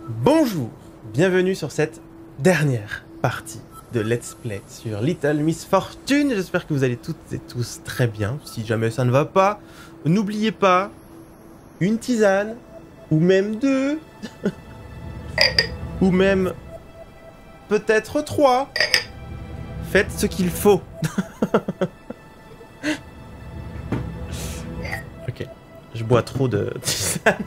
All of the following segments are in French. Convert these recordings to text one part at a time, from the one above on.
Bonjour, bienvenue sur cette dernière partie de Let's Play sur Little Miss Fortune. J'espère que vous allez toutes et tous très bien. Si jamais ça ne va pas, n'oubliez pas une tisane, ou même deux, ou même peut-être trois. Faites ce qu'il faut. Ok, je bois trop de tisane.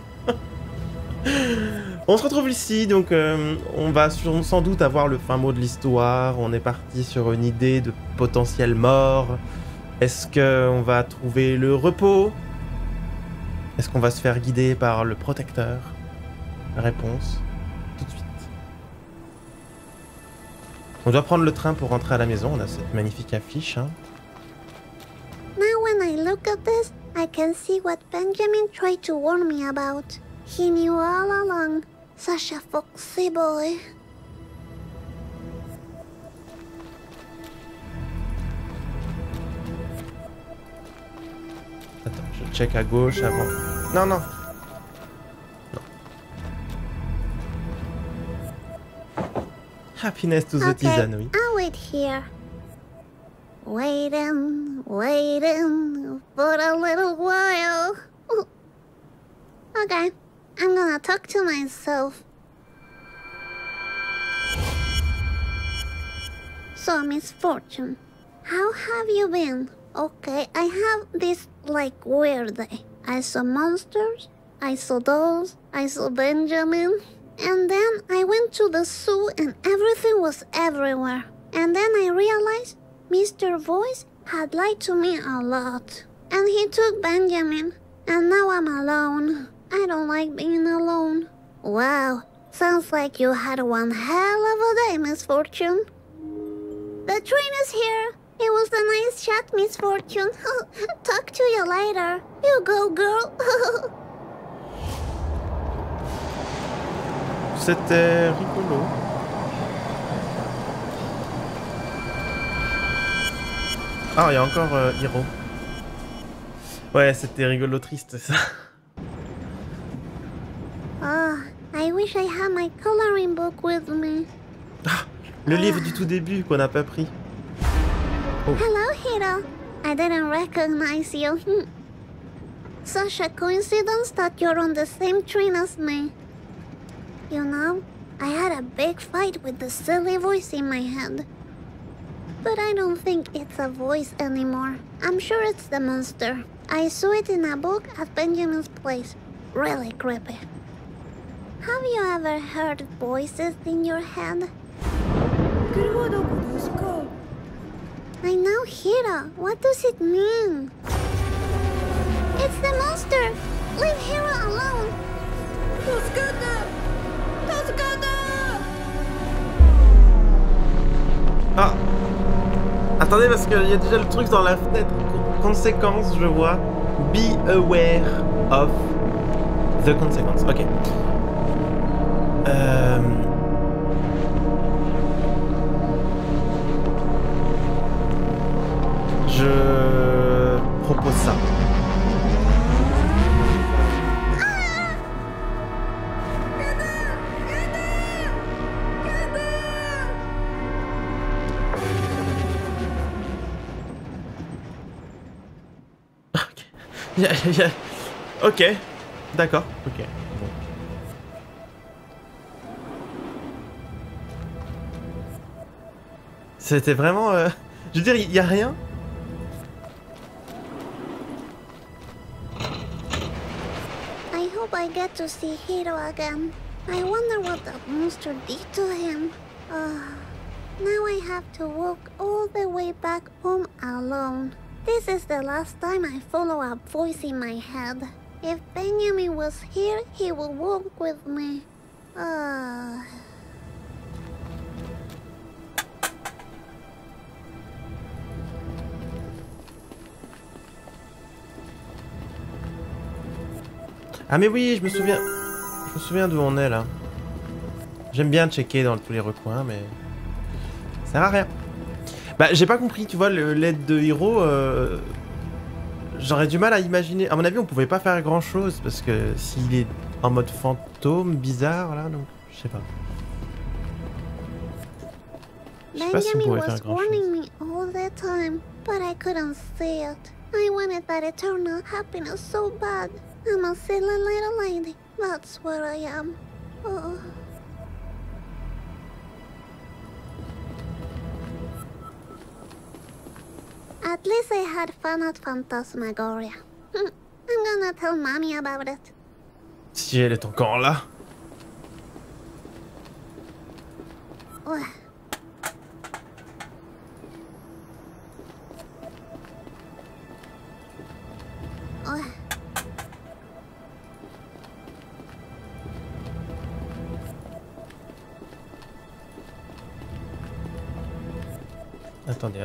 On se retrouve ici, donc on va sans doute avoir le fin mot de l'histoire. On est parti sur une idée de potentiel mort. Est-ce qu'on va trouver le repos? Est-ce qu'on va se faire guider par le protecteur? Réponse, tout de suite. On doit prendre le train pour rentrer à la maison. On a cette magnifique affiche. Hein. Now when I look at this, I can see what Benjamin tried to warn me about. He knew all along. Such a foxy boy. Attends, je check à gauche avant. Non, non. Non. Happiness to the tisane, oui. I'll wait here. Waiting for a little while. Okay, I'm gonna talk to myself. So, Miss Fortune, how have you been? Okay, I have this, like, weird day. I saw monsters, I saw dolls, I saw Benjamin, and then I went to the zoo and everything was everywhere. And then I realized Mr. Voice had lied to me a lot. And he took Benjamin, and now I'm alone. I don't like being alone. Wow, sounds like you had one hell of a day, Miss Fortune. The train is here. It was a nice chat, Miss Fortune. Talk to you later. You go, girl. C'était rigolo. Ah, il y a encore Hiro. Ouais, c'était rigolo triste, ça. I wish I had my coloring book with me. Ah, le livre du tout début qu'on n'a pas pris. Oh. Hello, Hiro. I didn't recognize you. Such a coincidence that you're on the same train as me. You know, I had a big fight with the silly voice in my head. But I don't think it's a voice anymore. I'm sure it's the monster. I saw it in a book at Benjamin's place. Really creepy. Have you ever heard voices in your head? I know, Hiro. What does it mean? It's the monster! Leave Hiro alone! Ah! Attendez, parce qu'il y a déjà le truc dans la fenêtre. Conséquence, je vois. Be aware of the consequence. Ok. Je propose ça. Ok, d'accord, ok. Bon. C'était vraiment... Je veux dire, il n'y a rien. I hope I get to see Hiro again. I wonder what that monster did to him. Now I have to walk all the way back home alone. This is the last time I follow a voice in my head. If Benjamin was here, he would walk with me. Ah mais oui, je me souviens d'où on est là. J'aime bien checker dans tous les recoins, mais ça sert à rien. Bah j'ai pas compris, tu vois, l'aide de Hiro, j'aurais du mal à imaginer. À mon avis, on pouvait pas faire grand chose parce que s'il est en mode fantôme bizarre là, donc je Je sais pas. Je sais pas si on Benjamin pourrait was faire grand warning chose. me all the time, but I couldn't see it. I wanted that eternal happiness so bad. I'm a silly little lady. That's what I am. Oh. At least I had fun at Phantasmagoria. I'm gonna tell Mommy about it. Si elle est encore là. Ugh. Ugh. Attendez.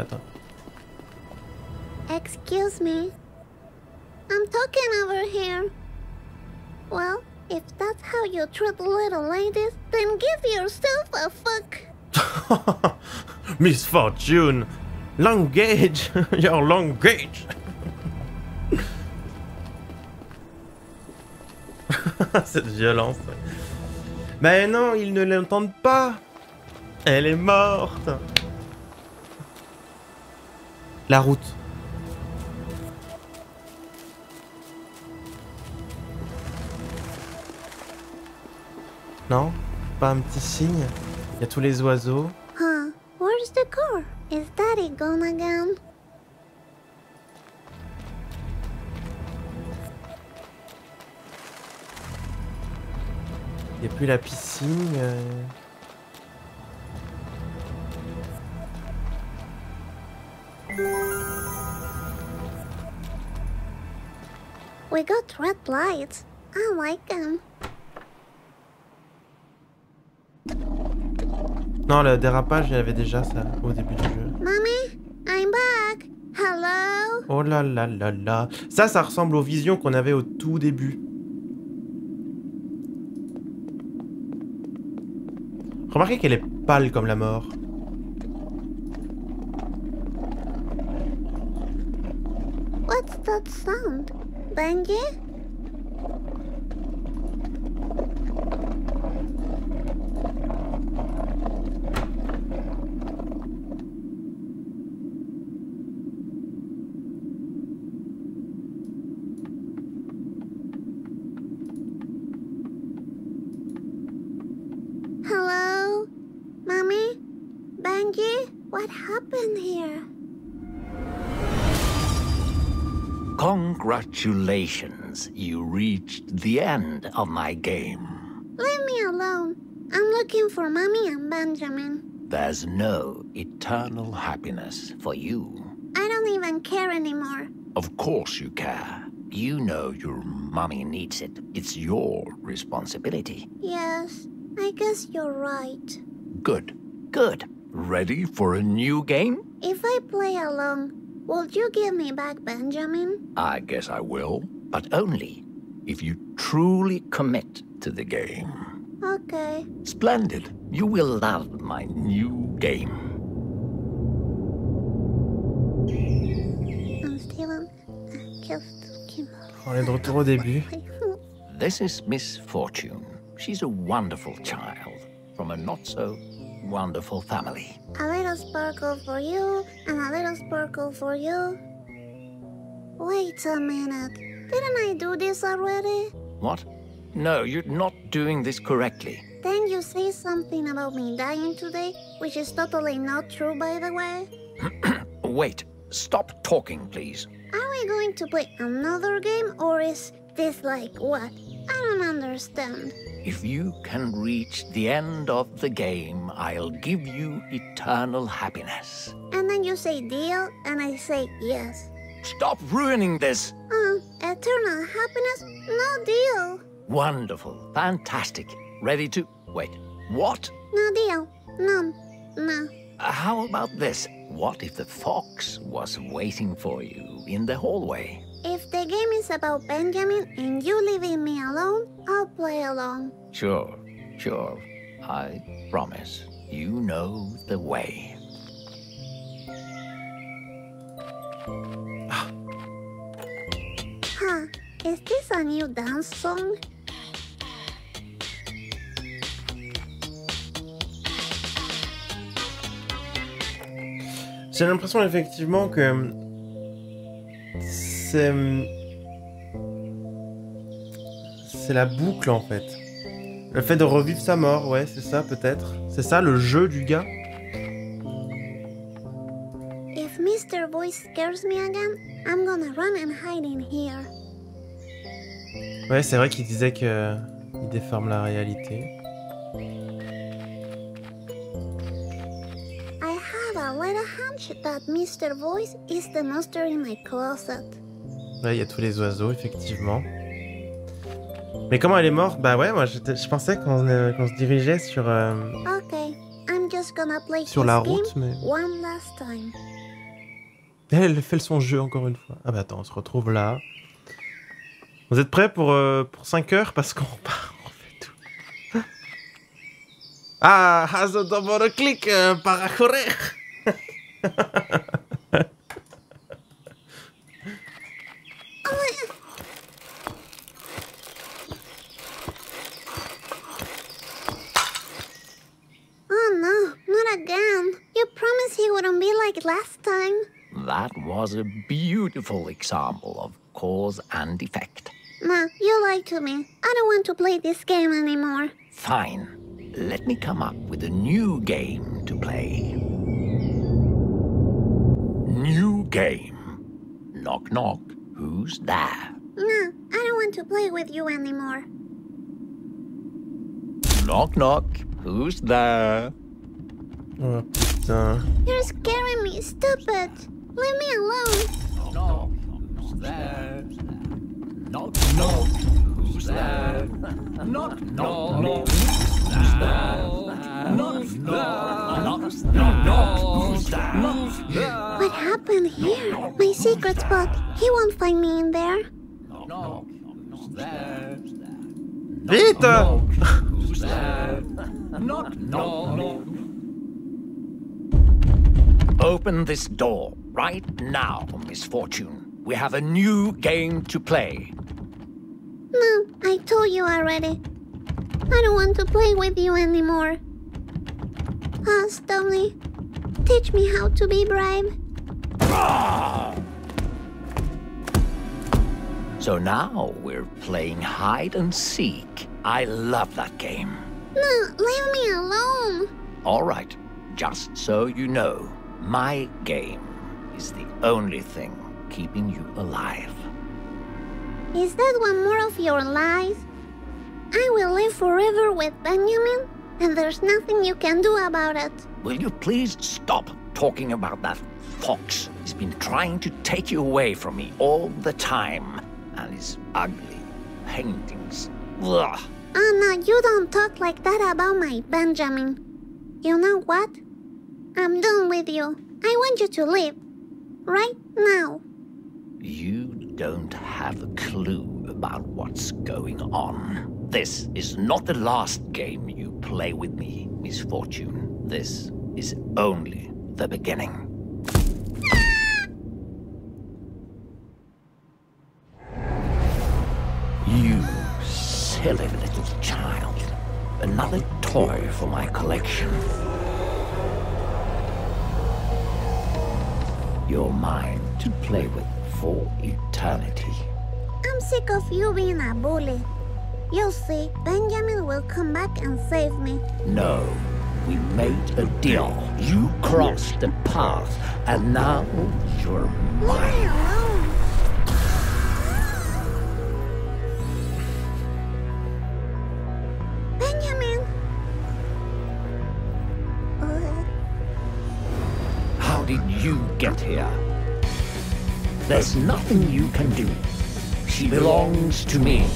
Excuse me. I'm talking over here. Well, if that's how you treat little ladies, then give yourself a fuck. Miss Fortune! Language! Your language! Cette violence. Mais non, ils ne l'entendent pas! Elle est morte! La route. Non? Pas un petit signe? Il y a tous les oiseaux. Huh? Where's the car? Is Daddy gone again? Il n'y a plus la piscine. We got red lights. I like them. Non, le dérapage, il y avait déjà ça au début du jeu. Mommy, I'm back. Hello? Oh là là là là. Ça ressemble aux visions qu'on avait au tout début. Remarquez qu'elle est pâle comme la mort. What's that sound? Benji? Hello? Mommy? Benji? What happened here? Congratulations, you reached the end of my game. Leave me alone. I'm looking for Mommy and Benjamin. There's no eternal happiness for you. I don't even care anymore. Of course you care. You know your mommy needs it. It's your responsibility. Yes, I guess you're right. Good, good. Ready for a new game? If I play along, will you give me back Benjamin? I guess I will, but only if you truly commit to the game. Okay. Splendid. You will love my new game. I'm Steven. Just On est de retour au début. This is Miss Fortune. She's a wonderful child from a not-so-wonderful family. A little sparkle for you, and a little sparkle for you. Wait a minute. Didn't I do this already? What? No, you're not doing this correctly. Then you say something about me dying today, which is totally not true, by the way. Wait, stop talking, please. Are we going to play another game, or is this like what? I don't understand. If you can reach the end of the game, I'll give you eternal happiness. And then you say deal, and I say yes. Stop ruining this! Eternal happiness? No deal. Wonderful, fantastic. Ready to... Wait, what? No deal. No. How about this? What if the fox was waiting for you in the hallway? If the game is about Benjamin and you leaving me alone, I'll play along. Sure. I promise. You know the way. Huh, is this a new dance song? J'ai l'impression effectivement que c'est la boucle en fait. Le fait de revivre sa mort, ouais, c'est ça peut-être. C'est ça le jeu du gars. If Mr. Voice scares me again, I'm gonna run and hide in here. Ouais, c'est vrai qu'il disait que il déforme la réalité. I have a little hunch that Mr. Voice is the monster in my closet. Ouais, il y a tous les oiseaux effectivement. Mais comment elle est morte? Bah ouais, moi je pensais qu'on se dirigeait sur Okay, I'm just gonna play sur this la game route, mais one last time. elle fait son jeu encore une fois. Ah bah attends, on se retrouve là. Vous êtes prêts pour 5 heures parce qu'on repart, on fait tout. Ah, has a double click para correr. Oh no, not again. You promised he wouldn't be like last time. That was a beautiful example of cause and effect. Nah, you lied to me. I don't want to play this game anymore. Fine. Let me come up with a new game to play. New game. Knock knock. Who's there? Nah, I don't want to play with you anymore. Knock knock. Who's there? Oh putain. You're scaring me. Stop it. Leave me alone. Knock. Who's there? Knock knock. Who's there? Knock knock. Who's there? Knock knock. Knock knock. Who's there? What happened here? My secret spot. He won't find me in there. Knock. Who's there? Vite! Who's there? Knock knock. Open this door right now, Miss Fortune. We have a new game to play. No, I told you already. I don't want to play with you anymore. Ah, Stoney, teach me how to be brave. So now we're playing hide and seek. I love that game. No, leave me alone. All right, just so you know, my game is the only thing keeping you alive. Is that one more of your lies? I will live forever with Benjamin, and there's nothing you can do about it. Will you please stop talking about that fox? He's been trying to take you away from me all the time. And his ugly paintings. Ugh. Anna, you don't talk like that about my Benjamin. You know what? I'm done with you. I want you to leave. Right now. You don't have a clue about what's going on. This is not the last game you play with me, Miss Fortune. This is only the beginning. You silly little child. Another toy for my collection. You're mine to play with for eternity. I'm sick of you being a bully. You'll see, Benjamin will come back and save me. No, we made a deal. You crossed the path, and now you're Leave me mine. alone. Benjamin! How did you get here? There's nothing you can do. She belongs to me.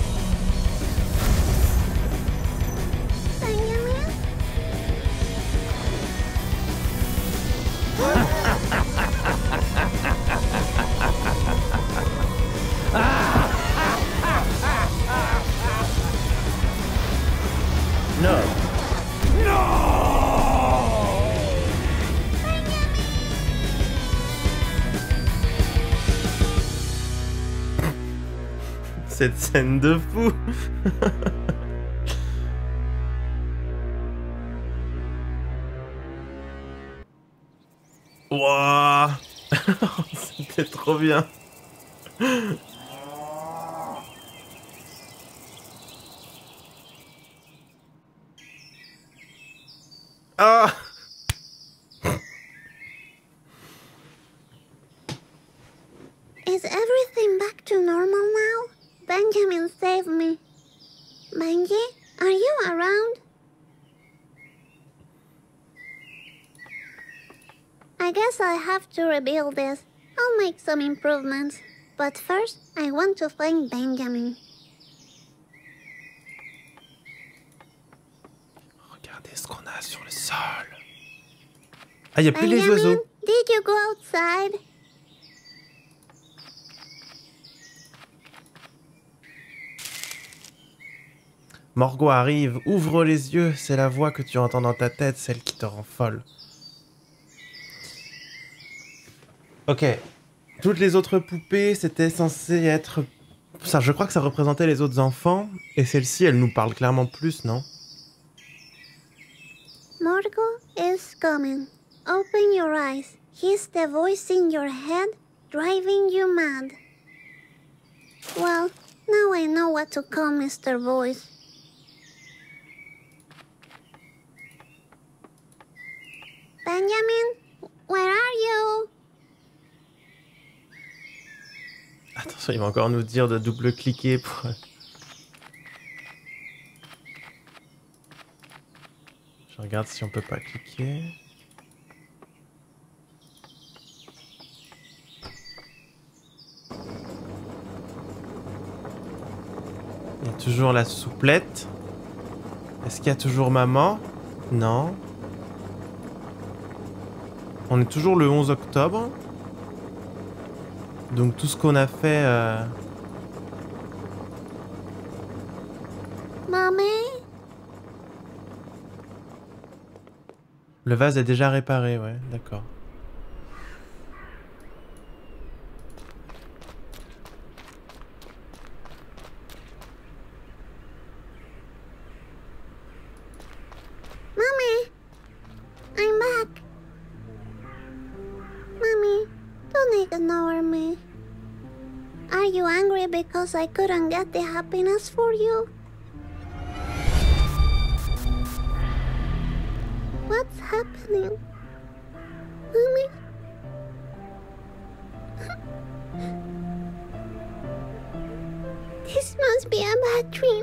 Benjamin? No. Cette scène de fou. Wouah. C'était trop bien. Ah. Is everything back to normal now? Benjamin saved me. Benji, are you around? I guess I have to rebuild this. I'll make some improvements. But first, I want to find Benjamin. Regardez ce qu'on a sur le sol. Ah, il n'y a plus les Benjamin, oiseaux. did you go outside? Morgo arrive, ouvre les yeux, c'est la voix que tu entends dans ta tête, celle qui te rend folle. Ok. Toutes les autres poupées, c'était censé être... Ça, je crois que ça représentait les autres enfants, et celle-ci, elle nous parle clairement plus, non? Morgo is coming. Open your eyes. He's the voice in your head, driving you mad. Well, now I know what to call Mr. Voice. Benjamin, where are you? Attention, il va encore nous dire de double-cliquer pour... Je regarde si on peut pas cliquer. Il y a toujours la souplette. Est-ce qu'il y a toujours maman? Non. On est toujours le 11 octobre. Donc tout ce qu'on a fait... Mommy? Le vase est déjà réparé, ouais, d'accord. Mommy, I'm back. Mommy, don't ignore me. Are you angry because I couldn't get the happiness for you? What's happening? Mommy? This must be a bad dream.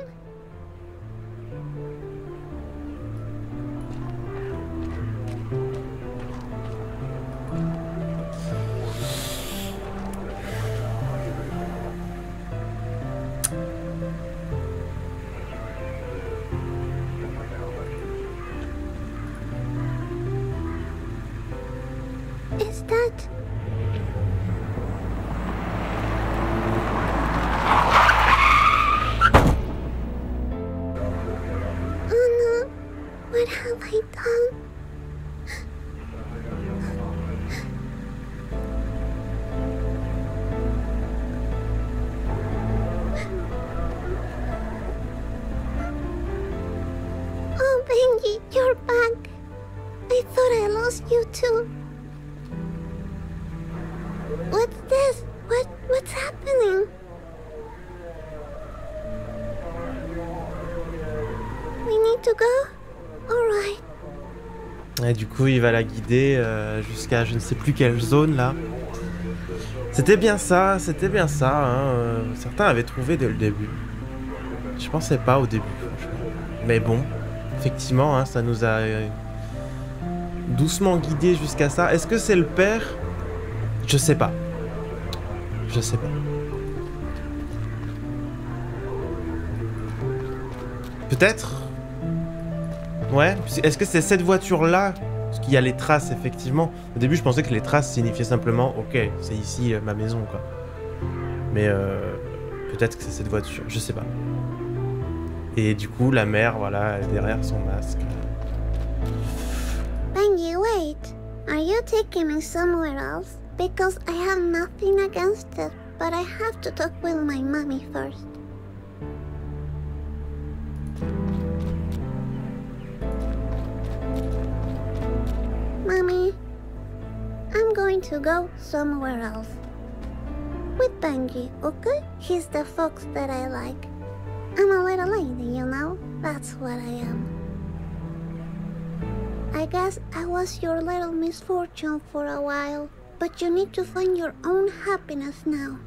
Is that... Oh no, what have I done? Oh Benji, you're back. I thought I lost you too. What's this? What's happening? We need to go? Alright. Et du coup, il va la guider jusqu'à je ne sais plus quelle zone, là. C'était bien ça, hein. Certains avaient trouvé dès le début. Je pensais pas au début, franchement. Mais bon, effectivement, hein, ça nous a doucement guidé jusqu'à ça. Est-ce que c'est le père? Je sais pas. Je sais pas. Peut-être? Ouais. Est-ce que c'est cette voiture-là? Parce qu'il y a les traces, effectivement. Au début, je pensais que les traces signifiaient simplement « Ok, c'est ici ma maison, quoi. » Mais peut-être que c'est cette voiture. Je sais pas. Et du coup, la mère, voilà, derrière son masque. Benji, wait. Are you taking me somewhere else? Because I have nothing against it, but I have to talk with my mommy first. Mommy, I'm going to go somewhere else. With Benji, okay? He's the fox that I like. I'm a little lady, you know? That's what I am. I guess I was your little misfortune for a while, but you need to find your own happiness now.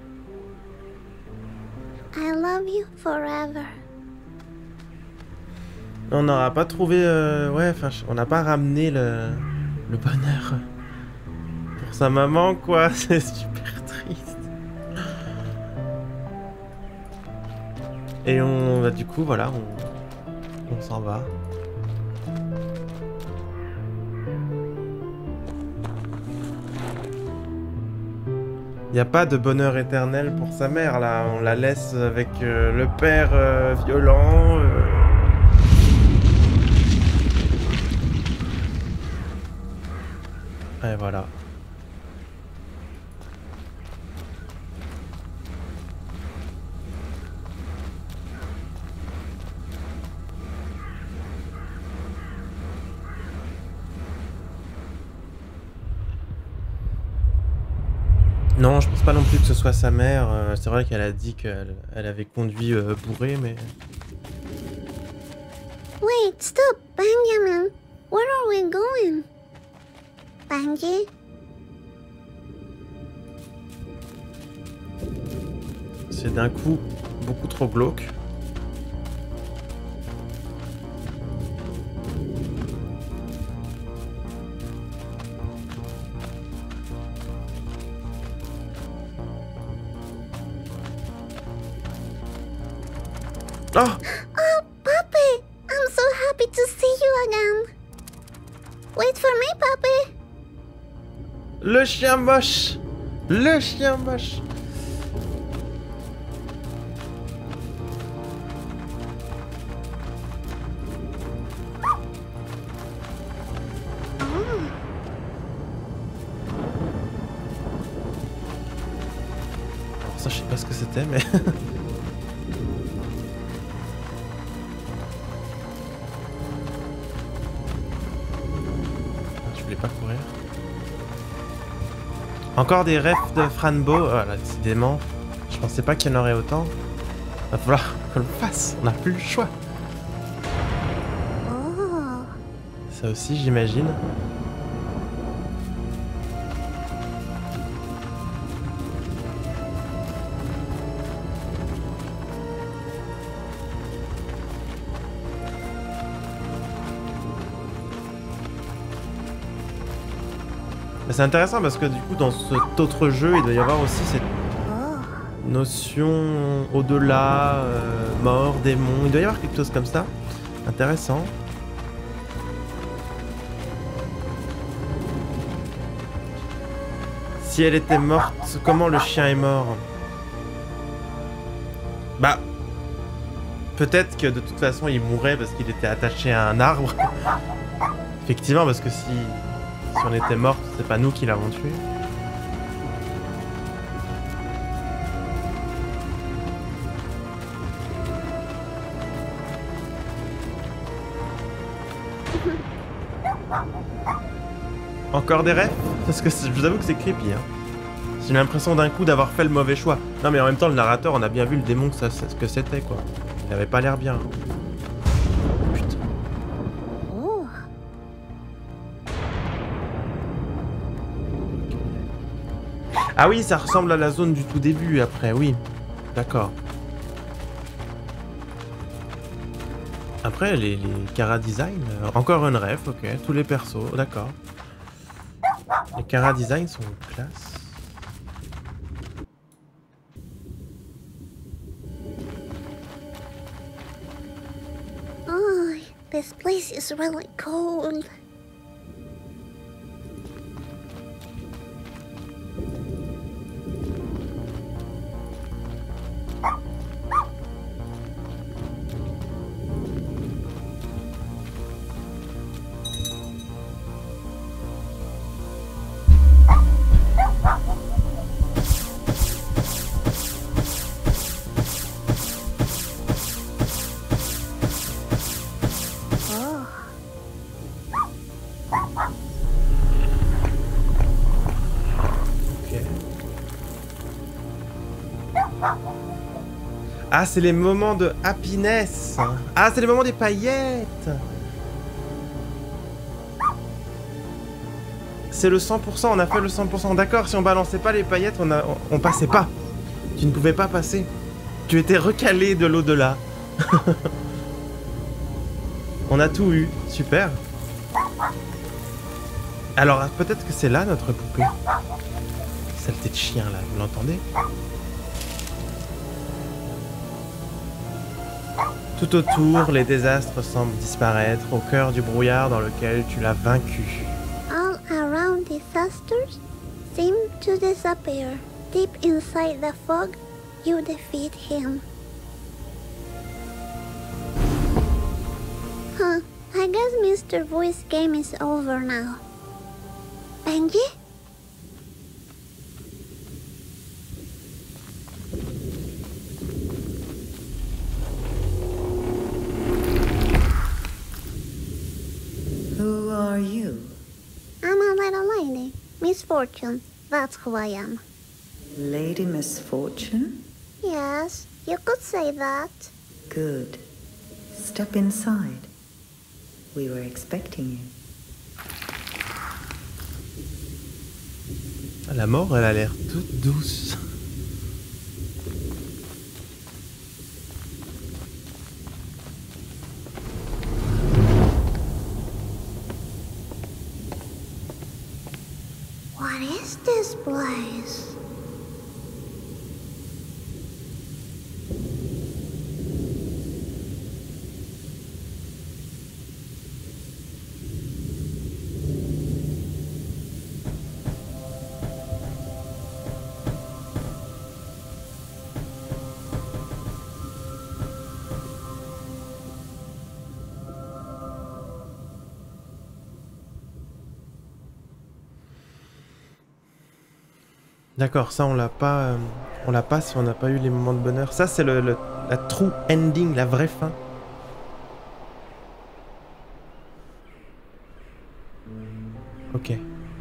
I love you forever. On n'aura pas trouvé... ouais, enfin, on n'a pas ramené le bonheur pour sa maman, quoi. C'est super triste. Et on... Bah, du coup, voilà, on s'en va. Il n'y a pas de bonheur éternel pour sa mère, là. On la laisse avec le père violent. Et voilà. Non, je pense pas non plus que ce soit sa mère. C'est vrai qu'elle a dit qu'elle avait conduit bourré, mais... Wait, stop, Benjamin. Where are we going? Benji? C'est d'un coup beaucoup trop glauque. Oh! Oh, Papi! I'm so happy to see you again. Wait for me, Papi. Le chien moche! Le chien moche! Oh. Alors ça, je sais pas ce que c'était, mais... Je voulais pas courir. Encore des refs de Franbo. Voilà, décidément. Je pensais pas qu'il y en aurait autant. Va falloir qu'on le fasse. On n'a plus le choix. Oh. Ça aussi, j'imagine. C'est intéressant parce que du coup dans cet autre jeu il doit y avoir aussi cette notion au-delà, mort, démon, il doit y avoir quelque chose comme ça. Intéressant. Si elle était morte, comment le chien est mort? Bah... Peut-être que de toute façon il mourrait parce qu'il était attaché à un arbre. Effectivement, parce que si on était mort, c'est pas nous qui l'avons tué. Encore des rêves? Parce que je vous avoue que c'est creepy, hein. J'ai l'impression d'un coup d'avoir fait le mauvais choix. Non mais en même temps le narrateur, on a bien vu le démon que ce que c'était, quoi. Il avait pas l'air bien. Putain. Oh. Ah oui, ça ressemble à la zone du tout début après, oui. D'accord. Après, les Kara Design, encore un rêve, ok. Tous les persos, d'accord. Les Kara Design sont classe. Oh, this place is really cold. Oh. Ah, c'est les moments de happiness. Ah, c'est les moments des paillettes. C'est le 100%, on a fait le 100%. D'accord, si on balançait pas les paillettes, on passait pas. Tu ne pouvais pas passer. Tu étais recalé de l'au-delà. On a tout eu. Super. Alors, peut-être que c'est là notre poupée. Saleté de chien, là. Vous l'entendez? Tout autour, les désastres semblent disparaître au cœur du brouillard dans lequel tu l'as vaincu. All around disasters seem to disappear. Deep inside the fog, you defeat him. Huh, I guess Mr. Voice game is over now. Benji? Who are you? I'm a little lady. Misfortune. That's who I am. Lady Misfortune? Yes, you could say that. Good. Step inside. We were expecting you. La mort, elle a l'air toute douce. What is this place? D'accord, ça on l'a pas si on n'a pas eu les moments de bonheur. Ça c'est la true ending, la vraie fin. Ok.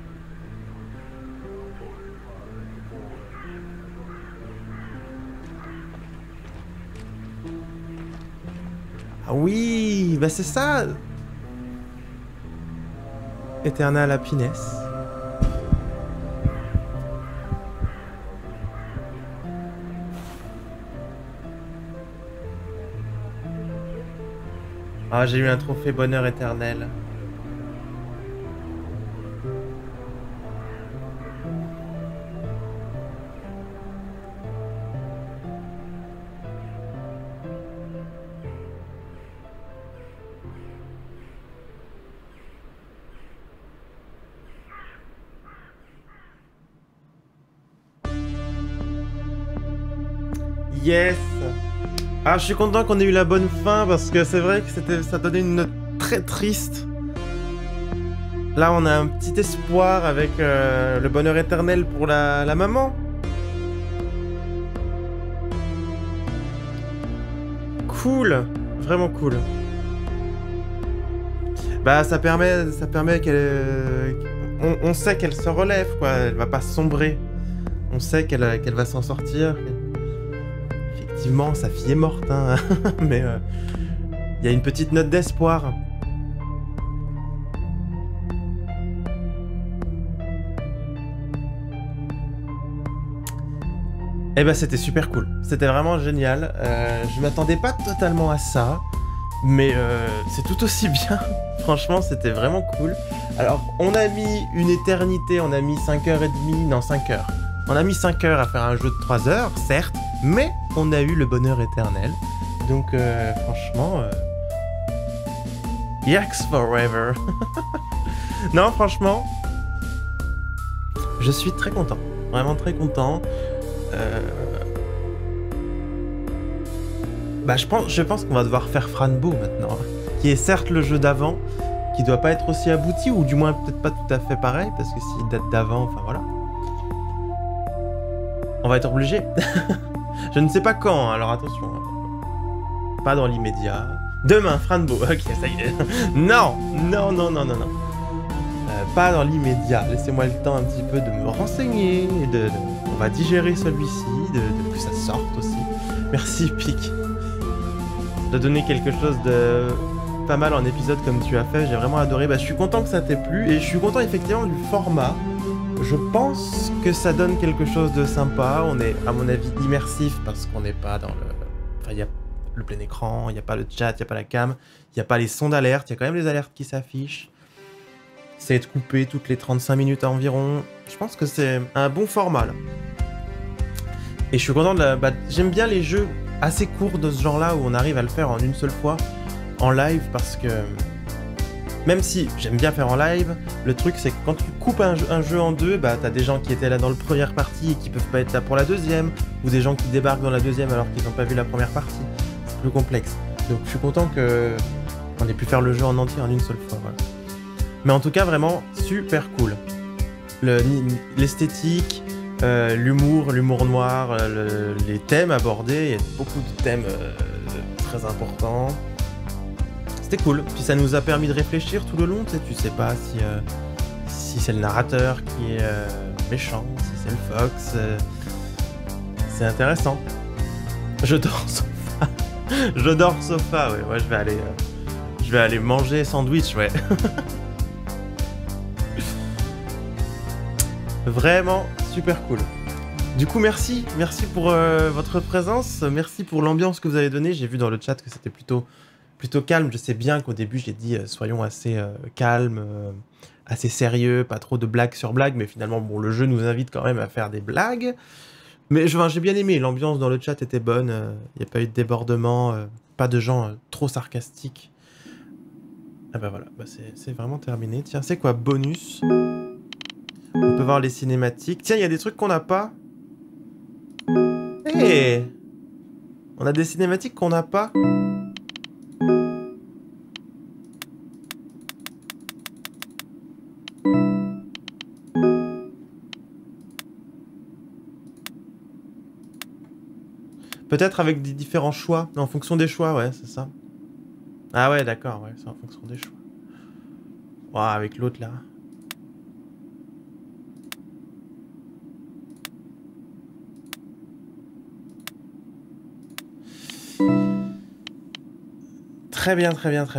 Ah oui, bah c'est ça. Eternal Happiness. Ah, j'ai eu un trophée bonheur éternel. Yes! Ah, je suis content qu'on ait eu la bonne fin parce que c'est vrai que ça donnait une note très triste. Là, on a un petit espoir avec le bonheur éternel pour la maman. Cool, vraiment cool. Bah, ça permet qu'elle, on sait qu'elle se relève, quoi. Elle va pas sombrer. On sait qu'elle va s'en sortir. Effectivement, sa fille est morte, hein. Mais il y a une petite note d'espoir. Eh ben, c'était super cool. C'était vraiment génial. Je m'attendais pas totalement à ça, mais c'est tout aussi bien. Franchement, c'était vraiment cool. Alors, on a mis une éternité, on a mis 5h30, non 5 heures. On a mis 5 heures à faire un jeu de 3 heures, certes, mais on a eu le bonheur éternel. Donc, franchement... Yaks forever. Non, franchement... Je suis très content. Vraiment très content. Bah, je pense qu'on va devoir faire Franbo maintenant. Qui est certes le jeu d'avant, qui doit pas être aussi abouti, ou du moins peut-être pas tout à fait pareil, parce que s'il date d'avant, enfin voilà. On va être obligé. Je ne sais pas quand, hein, alors attention. Pas dans l'immédiat. Demain, Franbo. Ok, ça y est. Non, non, non, non, non, non. Pas dans l'immédiat. Laissez-moi le temps un petit peu de me renseigner, on va digérer celui-ci, que ça sorte aussi. Merci Pic de donner quelque chose de pas mal en épisode comme tu as fait, j'ai vraiment adoré. Bah, je suis content que ça t'ait plu et je suis content effectivement du format. Je pense que ça donne quelque chose de sympa. On est à mon avis immersif parce qu'on n'est pas dans le... Enfin, il y a le plein écran, il n'y a pas le chat, il n'y a pas la cam, il n'y a pas les sons d'alerte, il y a quand même les alertes qui s'affichent. C'est être coupé toutes les 35 minutes environ. Je pense que c'est un bon format là. Et je suis content de la... Bah, j'aime bien les jeux assez courts de ce genre-là où on arrive à le faire en une seule fois en live parce que... Même si j'aime bien faire en live, le truc c'est que quand tu coupes un jeu en deux, bah t'as des gens qui étaient là dans la première partie et qui peuvent pas être là pour la deuxième, ou des gens qui débarquent dans la deuxième alors qu'ils n'ont pas vu la première partie. C'est plus complexe. Donc je suis content que on ait pu faire le jeu en entier en une seule fois. Voilà. Mais en tout cas vraiment super cool. L'esthétique, l'humour noir, les thèmes abordés, il y a beaucoup de thèmes très importants. C'était cool, puis ça nous a permis de réfléchir tout le long, tu sais pas si c'est le narrateur qui est méchant, si c'est le Fox, c'est intéressant. Je dors sofa, je dors sofa, ouais, moi je vais aller manger sandwich, ouais. Vraiment super cool. Du coup merci pour votre présence, merci pour l'ambiance que vous avez donnée, j'ai vu dans le chat que c'était plutôt calme. Je sais bien qu'au début j'ai dit soyons assez calmes, assez sérieux, pas trop de blagues sur blagues, mais finalement bon, le jeu nous invite quand même à faire des blagues. Mais j'ai bien aimé, l'ambiance dans le chat était bonne, il n'y a pas eu de débordement, pas de gens trop sarcastiques. Ah bah voilà, bah c'est vraiment terminé. Tiens, c'est quoi, bonus? On peut voir les cinématiques. Tiens, il y a des trucs qu'on n'a pas. Hey, on a des cinématiques qu'on n'a pas. Peut-être avec des différents choix, en fonction des choix, ouais, c'est ça. Ah ouais, d'accord, ouais, c'est en fonction des choix. Ouah, avec l'autre là. Très bien.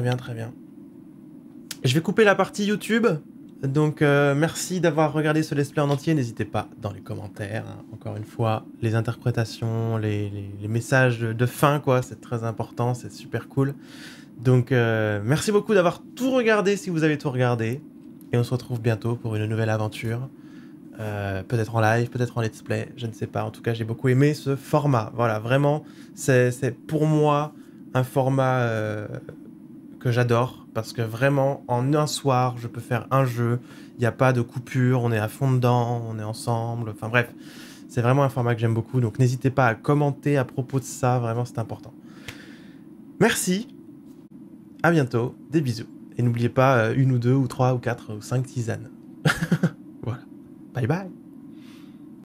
Je vais couper la partie YouTube. Donc merci d'avoir regardé ce let's play en entier. N'hésitez pas dans les commentaires, hein, encore une fois, les interprétations, les messages de fin, quoi, c'est très important, c'est super cool. Donc merci beaucoup d'avoir tout regardé si vous avez tout regardé. Et on se retrouve bientôt pour une nouvelle aventure. Peut-être en live, peut-être en let's play, je ne sais pas. En tout cas, j'ai beaucoup aimé ce format. Voilà, vraiment, c'est pour moi un format que j'adore. Parce que vraiment, en un soir, je peux faire un jeu. Il n'y a pas de coupure, on est à fond dedans, on est ensemble. Enfin bref, c'est vraiment un format que j'aime beaucoup. Donc n'hésitez pas à commenter à propos de ça, vraiment c'est important. Merci, à bientôt, des bisous. Et n'oubliez pas une ou deux ou trois ou quatre ou cinq tisanes. Voilà, bye bye.